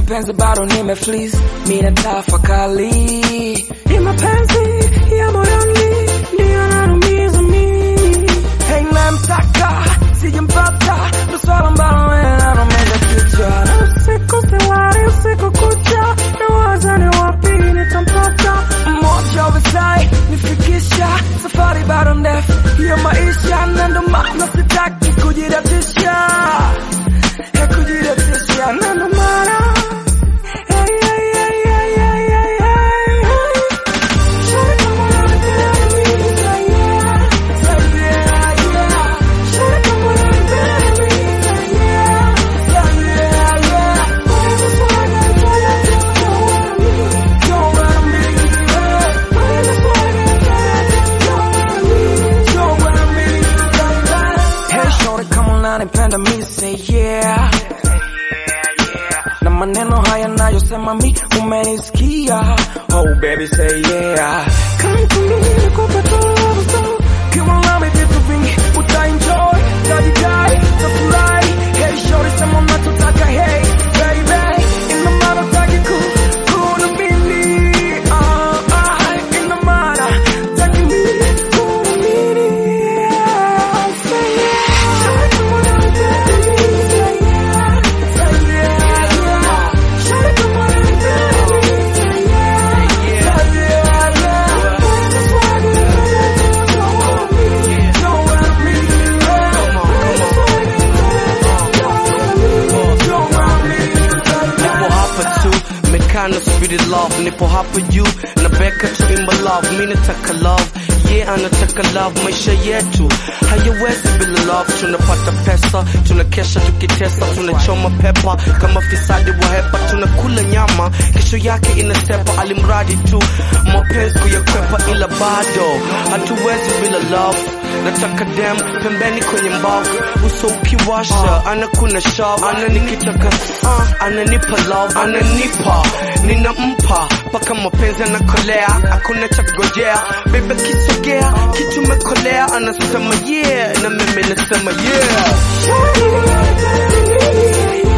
mapenzi bado nimefreeze, mimi natafakari. Ni mapenzi ya moyoni ndio yananumiza mimi. Hey namtaka sijampata, ndo swala ambalo linanaumiza kichwa. Usiku silali, usiku kucha, nawaza ni wapi nitampata. Mmoja uvesai nifikisha, safari bado ndefu ya maisha, na ndo maana sitaki kujidatisha. Kujidatisha na ndo maana nipenda mi say yeah, na maneno haya nayosema mi umenisikia. Oh baby say yeah, come to me nikupe tu, kiwa nami vitu vingi utaenjoy, tajidai, tafurahi. Hey shorty sema unachotaka, hey baby, ina maana taki kuna mimi. Ina maana taki mimi kuna mimi. Say yeah. Kind of spirit love, nipo hapa you na Becka tuimba love, mimi nataka love, yeah anataka love. Maisha yetu hayawezi bila love, tunapata pesa, tunakesha tukitesa, tunachoma pepa kama fisadi wa hepa, tunakula nyama kesho yake inasepa, alimradi tu mapenzi kuyakwepa, ila bado hatuwezi bila love. Nataka dem pembeni kwenye mbavu, uso ukiwasha anakuna shavu, ananikitaka ananipa love, ananipa ninampa paka mapenzi anakolea, hakuna cha kugojea. Baby kisogea kitu mekolea, anasema yeah na mimi nasema yeah.